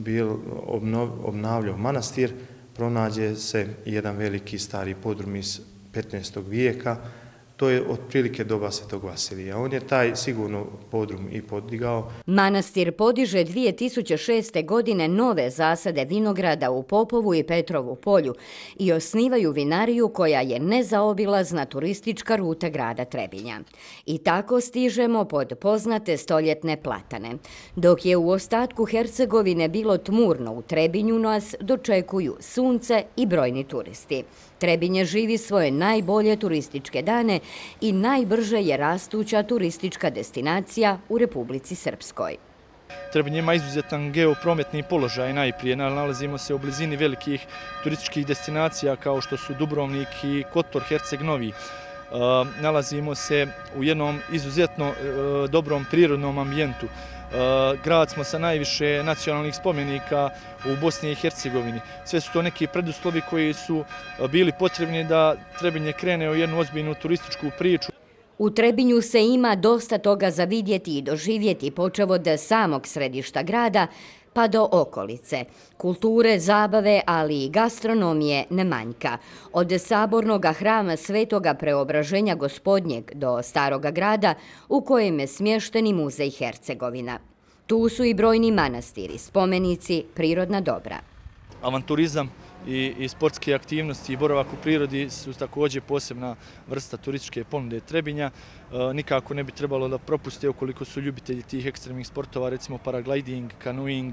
Speaker 7: obnavljao manastir, pronađe se jedan veliki stari podrum iz 15. vijeka, to je otprilike doba Svetog Vasilija. On je taj sigurno podrum i podigao.
Speaker 6: Manastir podiže 2006. godine nove zasade vinograda u Popovu i Petrovu polju i osnivaju vinariju koja je nezaobilazna turistička ruta grada Trebinja. I tako stižemo pod poznate stoljetne platane. Dok je u ostatku Hercegovine bilo tmurno, u Trebinju nas dočekuju sunce i brojni turisti. Trebinje živi svoje najbolje turističke dane i najbrže je rastuća turistička destinacija u Republici Srpskoj.
Speaker 8: Trebinje ima izuzetan geoprometni položaj. Najprije nalazimo se u blizini velikih turističkih destinacija kao što su Dubrovnik i Kotor, Herceg Novi. Nalazimo se u jednom izuzetno dobrom prirodnom ambijentu. Grad smo sa najviše nacionalnih spomenika u Bosni i Hercegovini. Sve su to neki preduslovi koji su bili potrebni da Trebinje krene u jednu ozbiljnu turističku priču.
Speaker 6: U Trebinju se ima dosta toga za vidjeti i doživjeti, počev od samog središta grada pa do okolice. Kulture, zabave, ali i gastronomije ne manjka. Od sabornog hrama Svetoga Preobraženja Gospodnjeg do Staroga grada, u kojem je smješteni muzej Hercegovina. Tu su i brojni manastiri, spomenici, prirodna dobra.
Speaker 8: Avanturizam i sportske aktivnosti i boravak u prirodi su također posebna vrsta turističke ponude Trebinja. Nikako ne bi trebalo da propuste ukoliko su ljubitelji tih ekstremnih sportova, recimo paragliding, kanoing,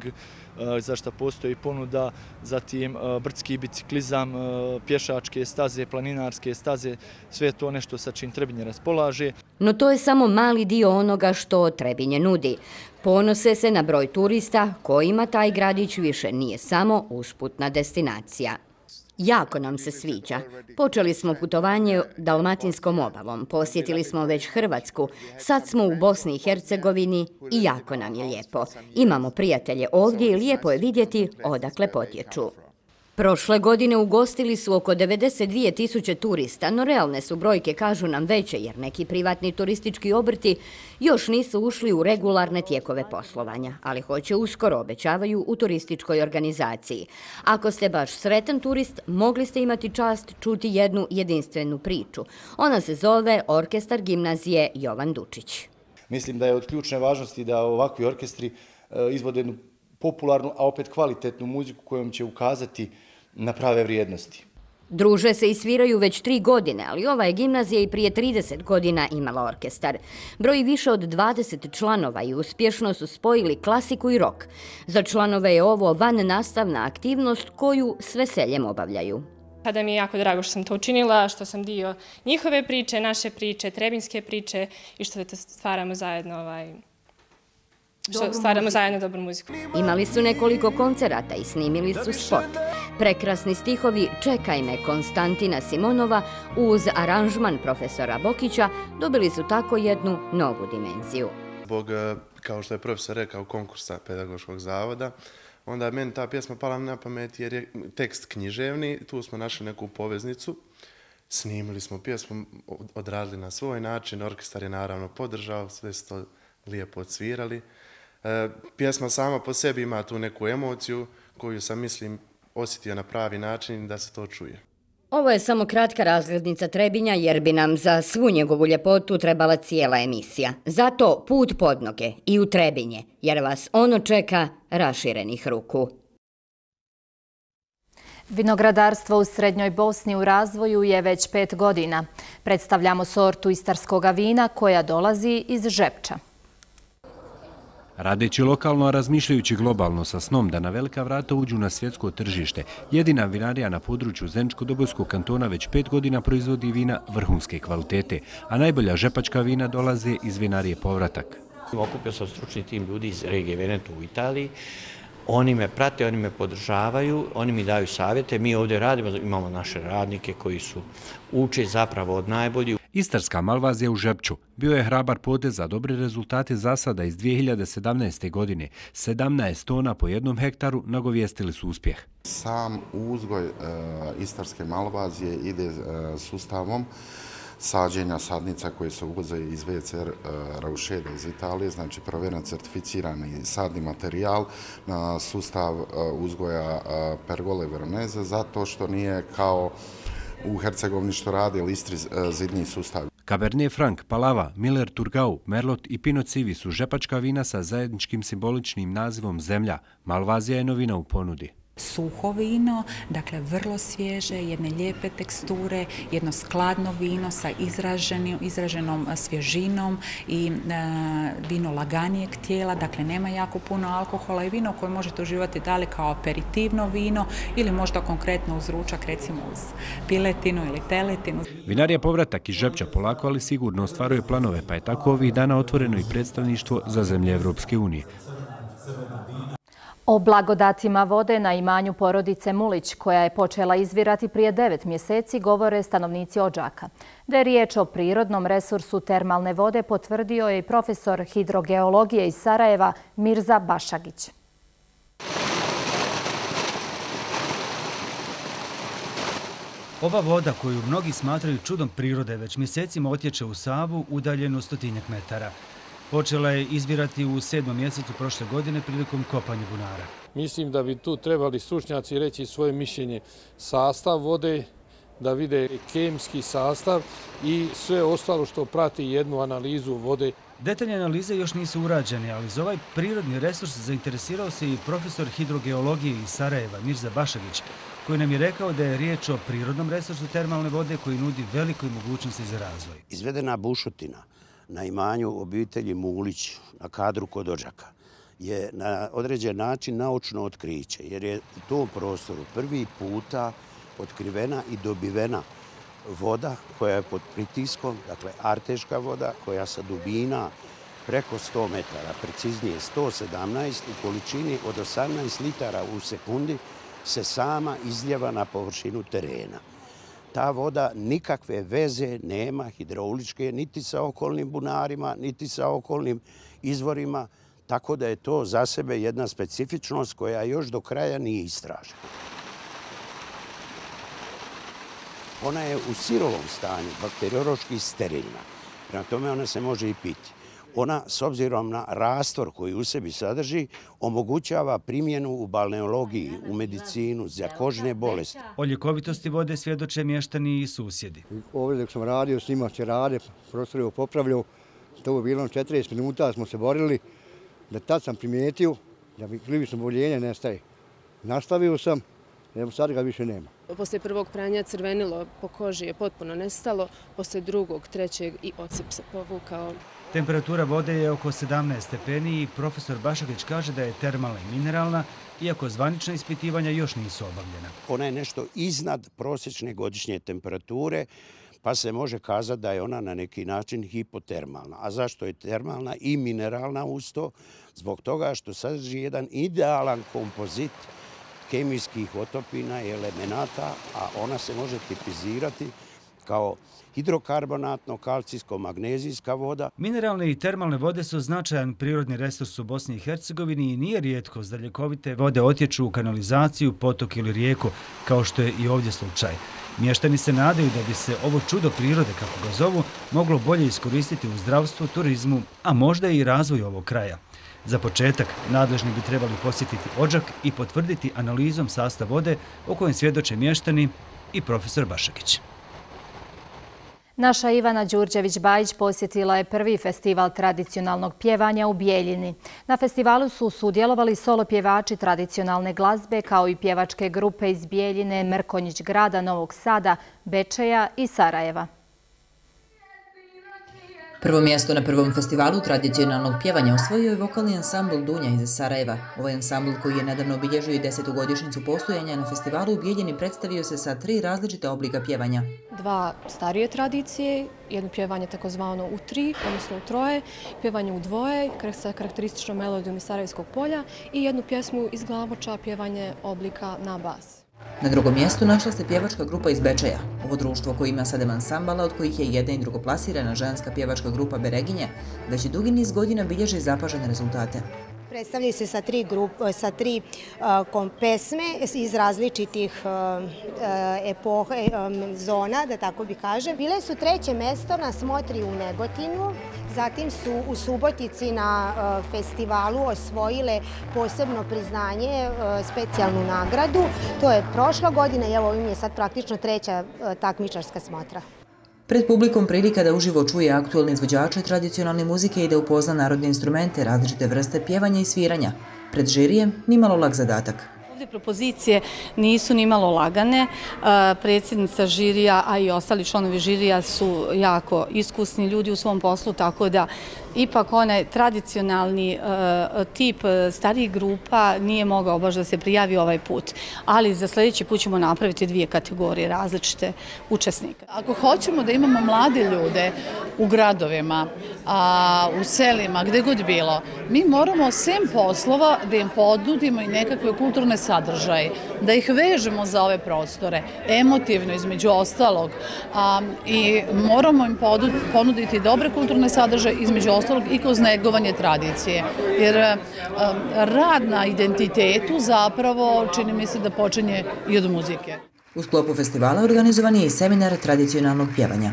Speaker 8: za što postoji ponuda, zatim brdski biciklizam, pješačke staze, planinarske staze, sve to nešto sa čim Trebinje raspolaže.
Speaker 6: No to je samo mali dio onoga što Trebinje nudi. Ponose se na broj turista kojima taj gradić više nije samo usputna destinacija. Jako nam se sviđa. Počeli smo putovanje Dalmatinskom obalom, posjetili smo već Hrvatsku, sad smo u Bosni i Hercegovini i jako nam je lijepo. Imamo prijatelje ovdje i lijepo je vidjeti odakle potječu. Prošle godine ugostili su oko 92.000 turista, no realne su brojke, kažu nam, veće jer neki privatni turistički obrti još nisu ušli u regularne tijekove poslovanja, ali hoće uskoro, obećavaju u turističkoj organizaciji. Ako ste baš sretan turist, mogli ste imati čast čuti jednu jedinstvenu priču. Ona se zove Orkestar gimnazije Jovan Dučić.
Speaker 9: Mislim da je od ključne važnosti da ovakvi orkestri izvode jednu popularnu, a opet kvalitetnu muziku kojom će ukazati na prave vrijednosti.
Speaker 6: Druže se i sviraju već 3 godine, ali ova je gimnazija i prije 30 godina imala orkestar. Broji više od 20 članova i uspješno su spojili klasiku i rok. Za članove je ovo vannastavna aktivnost koju s veseljem obavljaju.
Speaker 10: Sada mi je jako drago što sam to učinila, što sam dio njihove priče, naše priče, trebinjske priče i što stvaramo zajedno dobru muziku.
Speaker 6: Imali su nekoliko koncerata i snimili su spot. Prekrasni stihovi Čekaj me Konstantina Simonova uz aranžman profesora Bokića dobili su tako jednu novu dimenziju.
Speaker 11: Zbog, kao što je profesor rekao, konkursa Pedagoškog zavoda, onda je meni ta pjesma pala na pamet jer je tekst književni, tu smo našli neku poveznicu, snimili smo pjesmu, odradili na svoj način, orkestar je naravno podržao, sve su to lijepo odsvirali. Pjesma sama po sebi ima tu neku emociju koju sam, mislim, osjetio na pravi način da se to čuje.
Speaker 6: Ovo je samo kratka razglednica Trebinja jer bi nam za svu njegovu ljepotu trebala cijela emisija. Zato put pod noge i u Trebinje jer vas ono čeka raširenih ruku.
Speaker 1: Vinogradarstvo u Srednjoj Bosni u razvoju je već 5 godina. Predstavljamo sortu istarskog vina koja dolazi iz Žepča.
Speaker 2: Radeći lokalno, a razmišljajući globalno sa snom da na velika vrata uđu na svjetsko tržište, jedina vinarija na području Zeničko-Dobojskog kantona već 5 godina proizvodi vina vrhunske kvalitete, a najbolja žepačka vina dolaze iz vinarije Povratak.
Speaker 12: Okupio sam stručni tim ljudi iz regije Veneto u Italiji. Oni me prate, oni me podržavaju, oni mi daju savjete. Mi ovdje radimo, imamo naše radnike koji su uče zapravo od najboljih.
Speaker 2: Istarska malvazija u Žepču bio je hrabar potez za dobre rezultate zasada iz 2017. godine. 17 tona po 1 hektaru nagovijestili su uspjeh.
Speaker 13: Sam uzgoj istarske malvazije ide sustavom sađenja sadnica koje se uvoze iz VCR Raušeda iz Italije, znači provjeren certificirani sadni materijal na sustav uzgoja pergole veroneze, zato što nije kao u Hercegovini što radi ili Istri zidni sustav.
Speaker 2: Cabernet Franc, Palava, Miller Turgau, Merlot i Pinot Civi su žepačka vina sa zajedničkim simboličnim nazivom Zemlja. Malvazija je novina u ponudi.
Speaker 14: Suho vino, dakle vrlo svježe, jedne lijepe teksture, jedno skladno vino sa izraženom svježinom i vino laganijeg tijela, dakle nema jako puno alkohola i vino koje možete uživati da li kao aperitivno vino ili možda konkretno uz ručak, recimo uz piletinu ili teletinu.
Speaker 2: Vinarija Povratak iz Žepča polako ali sigurno ostvaruje planove, pa je tako ovih dana otvoreno i predstavništvo za zemlje Evropske unije.
Speaker 1: O blagodatima vode na imanju porodice Mulić, koja je počela izvirati prije 9 mjeseci, govore stanovnici Odžaka. Da je riječ o prirodnom resursu termalne vode potvrdio je i profesor hidrogeologije iz Sarajeva Mirza Bašagić.
Speaker 16: Ova voda, koju mnogi smatraju čudom prirode, već mjesecima otječe u Savu udaljenu 100 metara. Počela je izvirati u 7. mjesecu prošle godine prilikom kopanja bunara.
Speaker 17: Mislim da bi tu trebali stručnjaci reći svoje mišljenje. Sastav vode, da vide kemijski sastav i sve ostalo što prati jednu analizu vode.
Speaker 16: Detaljne analize još nisu urađene, ali za ovaj prirodni resurs zainteresirao se i profesor hidrogeologije iz Sarajeva Mirza Bašagić, koji nam je rekao da je riječ o prirodnom resursu termalne vode koji nudi velikoj mogućnosti za razvoj.
Speaker 27: Izvedena bušotina na imanju obitelji Mulić na Kadru kod Odžaka je na određen način naučno otkriće, jer je u tom prostoru prvi puta otkrivena i dobivena voda koja je pod pritiskom, dakle arteška voda koja sa dubina preko 100 metara, preciznije 117 u količini od 18 litara u sekundi se sama izljeva na površinu terena. Ta voda nikakve veze nema hidrauličke niti sa okolnim bunarima, niti sa okolnim izvorima, tako da je to za sebe jedna specifičnost koja još do kraja nije istražena. Ona je u sirovom stanju, bakteriološki sterilna, prema tome ona se može i piti. Ona, s obzirom na rastvor koji u sebi sadrži, omogućava primjenu u balneologiji, u medicinu, za kožne bolesti.
Speaker 16: O ljekovitosti vode svjedoče mještani i susjedi.
Speaker 28: Ovdje dok sam radio, snimao se rade, prostor je popravljao, to je bilo 40 minuta, smo se borili, da tad sam primijetio da mi glivično boljenje nestaje. Nastavio sam, evo sad ga više nema.
Speaker 29: Poslije prvog pranja crvenilo po koži je potpuno nestalo, poslije drugog, trećeg i ocip se povukao.
Speaker 16: Temperatura vode je oko 17 stepeni i profesor Bašagić kaže da je termalna i mineralna, iako zvanična ispitivanja još nisu obavljena.
Speaker 27: Ona je nešto iznad prosječne godišnje temperature, pa se može kazati da je ona na neki način hipotermalna. A zašto je termalna i mineralna uz to? Zbog toga što sadrži jedan idealan kompozit kemijskih otopina i elemenata, a ona se može tipizirati kao hidrokarbonatno-kalcijsko-magnezijska voda.
Speaker 16: Mineralne i termalne vode su značajan prirodni resurs u Bosni i Hercegovini i nije rijetkost da ljekovite vode otječu u kanalizaciju, potok ili rijeku, kao što je i ovdje slučaj. Mještani se nadaju da bi se ovo čudo prirode, kako ga zovu, moglo bolje iskoristiti u zdravstvu, turizmu, a možda i razvoju ovog kraja. Za početak, nadležni bi trebali posjetiti Odžak i potvrditi analizom sastav vode o kojem svjedoče mještani i profesor Bašagić.
Speaker 1: Naša Ivana Đurđević-Bajić posjetila je prvi festival tradicionalnog pjevanja u Bijeljini. Na festivalu su sudjelovali solo pjevači tradicionalne glazbe kao i pjevačke grupe iz Bijeljine, Mrkonjić grada, Novog Sada, Bečeja i Sarajeva.
Speaker 15: Prvo mjesto na prvom festivalu tradicionalnog pjevanja osvojio je vokalni ansambl Dunja iz Sarajeva. Ovaj ansambl koji je nedavno obilježio i 10. godišnjicu postojanja na festivalu u Bijeljini predstavio se sa 3 različita oblika pjevanja.
Speaker 18: 2 starije tradicije, jedno pjevanje takozvano u 3, odnosno u 3, pjevanje u 2 sa karakterističnom melodijom iz Sarajevskog polja i jednu pjesmu iz Glavoča, pjevanje oblika na bas.
Speaker 15: Na drugom mjestu našla se pjevačka grupa iz Bečeja. Ovo društvo koje ima 7 ansambala, od kojih je jedna i drugoplasirana ženska pjevačka grupa Bereginje, već i dugi niz godina bilježi zapažene rezultate.
Speaker 19: Predstavljaju se sa 3 pesme iz različitih epoha, zona, da tako bi kažem. Bile su 3. mjesto na smotri u Negotinu, zatim su u Subotici na festivalu osvojile posebno priznanje, specijalnu nagradu. To je prošla godina i evo im je sad praktično 3. takmičarska smotra.
Speaker 15: Pred publikom prilika da uživo čuje aktualne izvođače tradicionalne muzike i da upozna narodne instrumente, različite vrste pjevanja i sviranja. Pred žirijem nimalo lak zadatak.
Speaker 18: Ovdje propozicije nisu nimalo lagane. Predsjednica žirija, a i ostali članovi žirija su jako iskusni ljudi u svom poslu, tako da ipak onaj tradicionalni tip starijih grupa nije mogao baš da se prijavi ovaj put. Ali za sljedeći put ćemo napraviti 2 kategorije različite učesnika.
Speaker 20: Ako hoćemo da imamo mlade ljude u gradovima, u selima, gde god bilo, mi moramo sem poslova da im ponudimo i nekakve kulturne sadržaje, da ih vežemo za ove prostore, emotivno između ostalog, i moramo im ponuditi dobre kulturne sadržaje između ostalog i kroz negovanje tradicije. Jer rad na identitetu zapravo čini mi se da počinje i od muzike.
Speaker 15: U sklopu festivala organizovan je i seminar tradicionalnog pjevanja.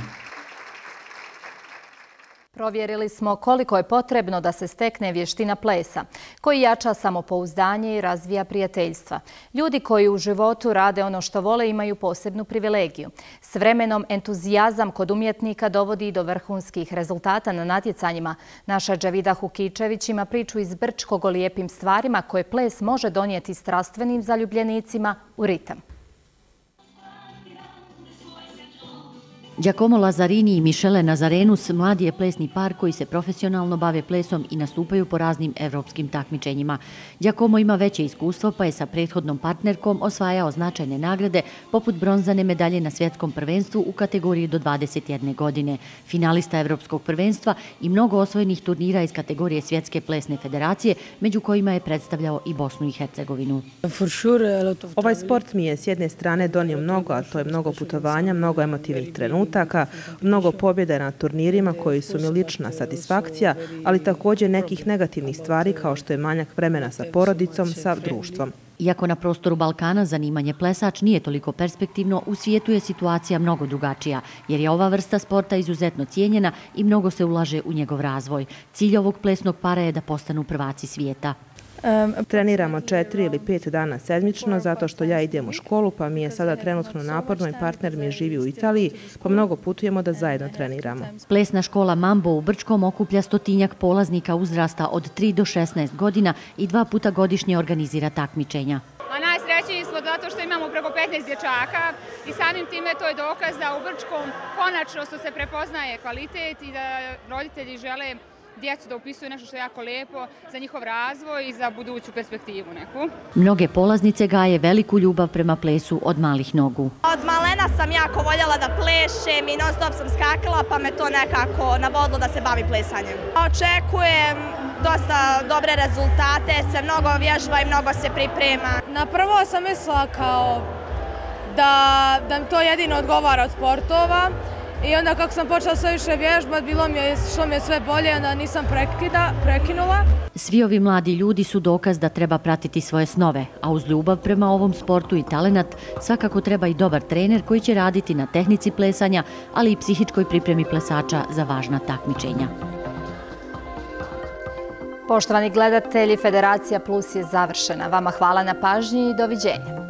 Speaker 1: Provjerili smo koliko je potrebno da se stekne vještina plesa, koji jača samopouzdanje i razvija prijateljstva. Ljudi koji u životu rade ono što vole imaju posebnu privilegiju. S vremenom entuzijazam kod umjetnika dovodi do vrhunskih rezultata na natjecanjima. Naša Đevida Hukičević ima priču iz Brčkog o lijepim stvarima koje ples može donijeti strastvenim zaljubljenicima u ritam.
Speaker 22: Giacomo Lazzarini i Michele Nazarenus mladi je plesni par koji se profesionalno bave plesom i nastupaju po raznim evropskim takmičenjima. Giacomo ima veće iskustvo pa je sa prethodnom partnerkom osvajao značajne nagrade poput bronzane medalje na svjetskom prvenstvu u kategoriji do 21 godine, finalista Evropskog prvenstva i mnogo osvojenih turnira iz kategorije Svjetske plesne federacije, među kojima je predstavljao i Bosnu i Hercegovinu.
Speaker 23: Ovaj sport mi je s jedne strane donio mnogo, a to je mnogo putovanja, mnogo emotivnih trenutaka, mnogo pobjeda na turnirima koji su mi lična satisfakcija, ali također nekih negativnih stvari kao što je manjak vremena sa porodicom, sa društvom.
Speaker 22: Iako na prostoru Balkana zanimanje plesač nije toliko perspektivno, u svijetu je situacija mnogo drugačija, jer je ova vrsta sporta izuzetno cijenjena i mnogo se ulaže u njegov razvoj. Cilj ovog plesnog para je da postanu prvaci svijeta.
Speaker 23: Treniramo 4 ili 5 dana sedmično zato što ja idem u školu pa mi je sada trenutno naporno i partner mi živi u Italiji pa mnogo putujemo da zajedno treniramo.
Speaker 22: Plesna škola Mambo u Brčkom okuplja 100-tinjak polaznika uzrasta od 3 do 16 godina i 2 puta godišnje organizira takmičenja.
Speaker 24: Najsrećniji smo zato što imamo preko 15 dječaka i samim time to je dokaz da u Brčkom konačno se prepoznaje kvalitet i da roditelji žele djecu da upisuju nešto što je jako lijepo za njihov razvoj i za buduću perspektivu neku.
Speaker 22: Mnoge polaznice gaje veliku ljubav prema plesu od malih nogu.
Speaker 25: Od malena sam jako voljela da plešem i non stop sam skakala pa me to nekako navodilo da se bavim plesanjem. Očekujem dosta dobre rezultate, se mnogo vježba i mnogo se priprema.
Speaker 26: Na prvo sam mislila kao da to jedino odgovara od sportova. I onda kako sam počela sve više vježbati, šlo mi je sve bolje, onda nisam prekinula.
Speaker 22: Svi ovi mladi ljudi su dokaz da treba pratiti svoje snove, a uz ljubav prema ovom sportu i talenat svakako treba i dobar trener koji će raditi na tehnici plesanja, ali i psihičkoj pripremi plesača za važna takmičenja.
Speaker 1: Poštovani gledatelji, Federacija Plus je završena. Vama hvala na pažnji i doviđenja.